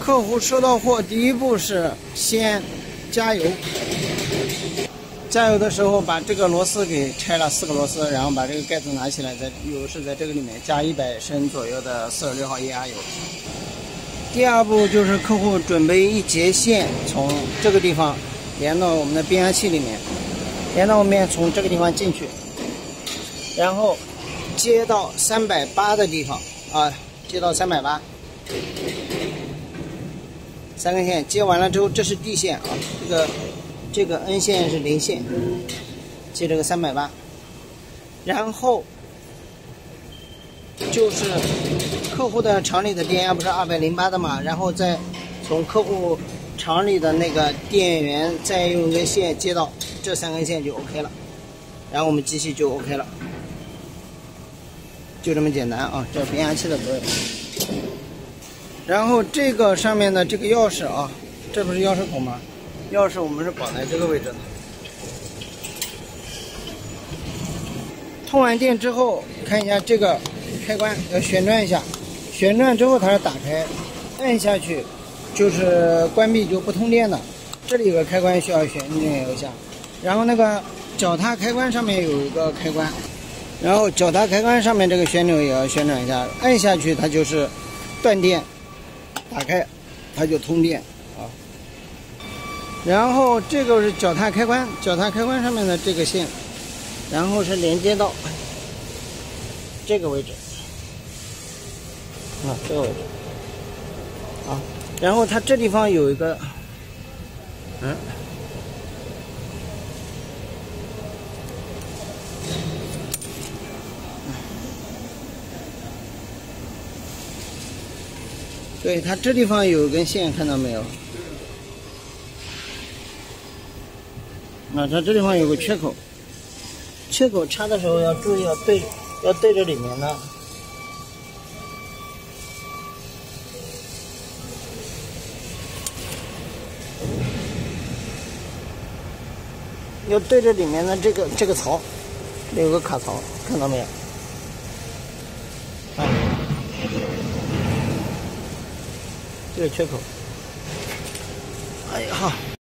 客户收到货，第一步是先加油。加油的时候把这个螺丝给拆了4个螺丝，然后把这个盖子拿起来，油是在这个里面加100升左右的46号液压油。第二步就是客户准备一节线，从这个地方连到我们的变压器里面，连到我们从这个地方进去，然后接到380的地方啊，接到380。3根线接完了之后，这是 D 线啊，这个 N 线是零线，接这个380，然后就是客户的厂里的电压不是208的嘛，然后再从客户厂里的那个电源再用一根线接到这3根线就 OK 了，然后我们机器就 OK 了，就这么简单啊，这是变压器的作用。然后这个上面的这个钥匙啊，这不是钥匙孔吗？钥匙我们是绑在这个位置的。通完电之后，看一下这个开关要旋转一下，旋转之后它是打开，按下去就是关闭就不通电的。这里有个开关需要旋转一下，然后那个脚踏开关上面有一个开关，然后脚踏开关上面这个旋钮也要旋转一下，按下去它就是断电。打开它就通电啊，然后这个是脚踏开关，脚踏开关上面的这个线，然后是连接到这个位置啊，这个位置啊，然后它这地方有一个对，它这地方有一根线，看到没有？啊，它这地方有个缺口，缺口插的时候要注意，要对着里面的。要对着里面的这个槽，有个卡槽，看到没有？啊。这个缺口，哎呀！